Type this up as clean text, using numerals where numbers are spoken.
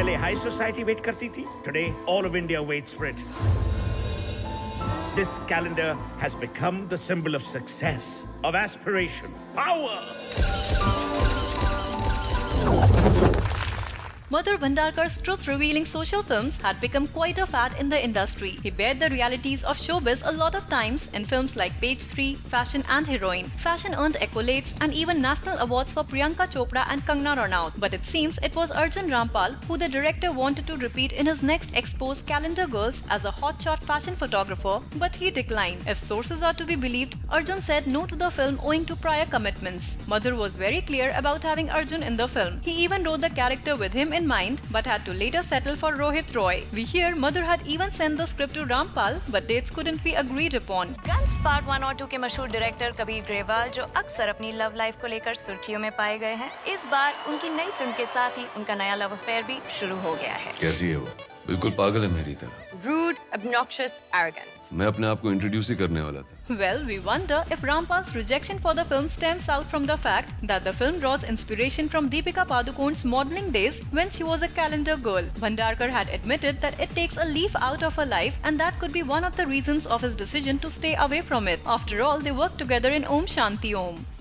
पहले high society wait करती थी, today all of India waits for it. This calendar has become the symbol of success, of aspiration, power. Madhur Bhandarkar's truth-revealing social films had become quite a fad in the industry. He bared the realities of showbiz a lot of times in films like Page 3, Fashion and Heroine. Fashion earned accolades and even national awards for Priyanka Chopra and Kangana Ranaut. But it seems it was Arjun Rampal who the director wanted to repeat in his next Expose Calendar Girls as a hotshot fashion photographer, but he declined. If sources are to be believed, Arjun said no to the film owing to prior commitments. Madhur was very clear about having Arjun in the film. He even wrote the character with him in mind, but had to later settle for Rohit Roy. We hear Madhur had even sent the script to Rampal, but dates couldn't be agreed upon. Guns part 1 और 2 के मशहूर director Kabir Grewal, जो अक्सर अपनी love life को लेकर सुर्खियों में पाए गए हैं, इस बार उनकी नई फिल्म के साथ ही उनका नया लव अफेयर भी शुरू हो गया है। कैसी है वो? बिल्कुल पागल है मेरी तरह। Rude, obnoxious, arrogant. मैं अपने आप को इंट्रोड्यूस ही करने वाला था। Well, we wonder if Rampal's rejection for the film stems out from the fact that the film draws inspiration from Deepika Padukone's modeling days when she was a calendar girl. Bhandarkar had admitted that it takes a leaf out of her life, and that could be one of the reasons of his decision to stay away from it. After all, they worked together in Om Shanti Om.